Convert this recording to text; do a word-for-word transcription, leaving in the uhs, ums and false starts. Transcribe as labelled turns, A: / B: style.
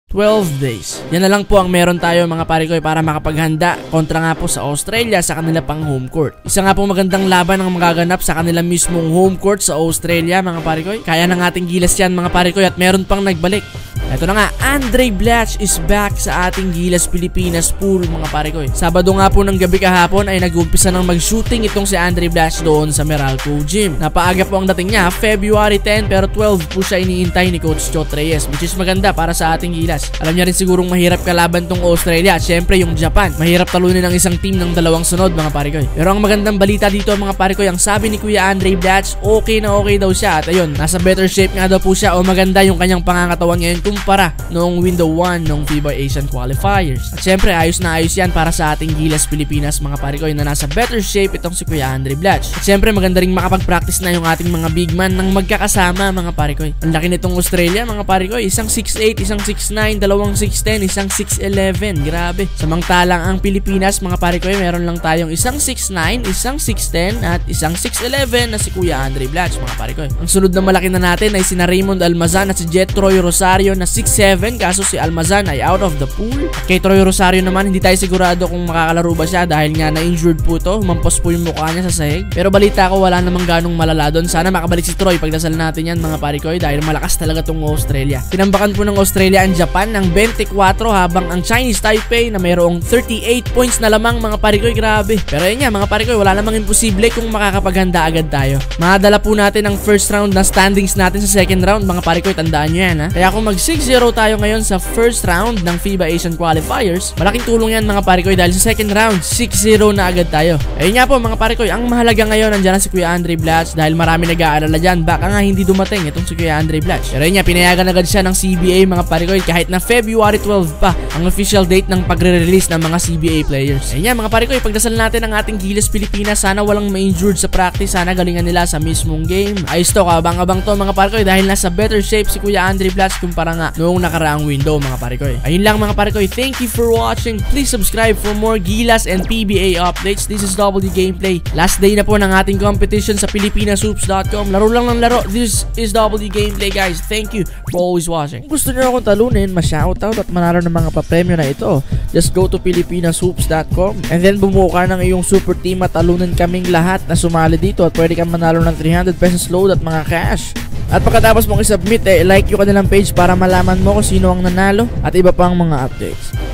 A: twelve days. Yan na lang po ang meron tayo mga pare ko para makapaghanda kontra nga po sa Australia sa kanila pang home court. Isa nga po magandang laban ang magaganap sa kanila mismong home court sa Australia mga pare ko. Kaya ng ating Gilas yan mga pare ko at meron pang nagbalik. Ito na nga, Andre Blatch is back sa ating Gilas Pilipinas pool mga pare ko. Sabado nga po ng gabi kahapon ay nag-umpisa ng mag-shooting itong si Andre Blatch doon sa Meralco Gym. Napaaga po ang dating niya, February ten, pero twelve po siya iniintay ni Coach Chot Reyes, which is maganda para sa ating Gilas. Alam niya rin sigurong mahirap kalaban tong Australia at syempre yung Japan. Mahirap talunin ng isang team ng dalawang sunod mga pare ko. Pero ang magandang balita dito mga pare ko, ang sabi ni Kuya Andre Blatch, okay na okay daw siya at ayun, nasa better shape nga daw po siya o maganda yung kanyang pangangatawan ngayon kumpara noong window one ng FIBA Asian Qualifiers. At syempre ayos na ayos yan para sa ating Gilas Pilipinas mga pare ko na nasa better shape itong si Kuya Andre Blatch. At syempre maganda rin makapag-practice na yung ating mga big man ng magkakasama mga pare ko. Ang laki nitong Australia mga pare ko, isang six eight, isang six nine, dalawang six ten, isang six eleven. Grabe. Samantalang ang Pilipinas mga pare ko, meron lang tayong isang six nine, isang six ten at isang six eleven na si Kuya Andre Blatch mga pare ko. Ang sunod na malaki na natin ay sina Raymond Almazan at si Jet Troy Rosario na six seven, kaso si Almazan ay out of the pool. At kay Troy Rosario naman hindi tayo sigurado kung makakalaro ba siya dahil nga na-injured po to, humampos po yung mukha niya sa sahig. Pero balita ko wala namang ganong malala doon. Sana makabalik si Troy, pagdasal natin yan mga pare ko dahil malakas talaga tong Australia. Tinambakan po ng Australia ang Japan ng twenty-four habang ang Chinese Taipei na mayroong thirty-eight points na lamang mga pare ko. Grabe. Pero yun nga mga pare ko, wala namang imposible kung makakapaghanda agad tayo. Madala po natin ang first round na standings natin sa second round mga pare ko, tandaan nyo yan ha. Kaya kung mag six zero tayo ngayon sa first round ng FIBA Asian Qualifiers, malaking tulong yan mga pare ko dahil sa second round six zero na agad tayo. Ayun nga po mga pare ko, ang mahalaga ngayon nandiyan na si Kuya Andre Blatch dahil marami nag-aalala dyan baka nga hindi dumating itong si Kuya Andre Blatch. Pero yun nga, pinayagan agad siya ng C B A mga pare ko kahit na February twelve pa ang official date ng pagre-release ng mga C B A players. Ayun nga mga pare ko, ipagdasal natin ang ating Gilas Pilipinas, sana walang ma-injured sa practice, sana galingan nila sa mismong game. Ayos to, kabang-abang to mga pare ko dahil nasa better shape si Kuya Andre Blatch kumpara nga noong nakaraang window mga pare ko. Ayun lang mga pare ko, thank you for watching. Please subscribe for more Gilas and P B A updates. This is Double D Gameplay. Last day na po ng ating competition sa Pilipinas Hoops dot com. Laro lang ng laro. This is Double D Gameplay guys. Thank you for always watching. Kung gusto nyo akong talunin, ma-shoutout at manalo ng mga papremyo na ito, just go to Pilipinas Hoops dot com and then bumuo ka ng iyong super team at talunin kaming lahat na sumali dito at pwede kang manalo ng three hundred pesos load at mga cash. At pagkatapos mong isubmit, eh, like yung kanilang page para malaman mo kung sino ang nanalo at iba pang mga updates.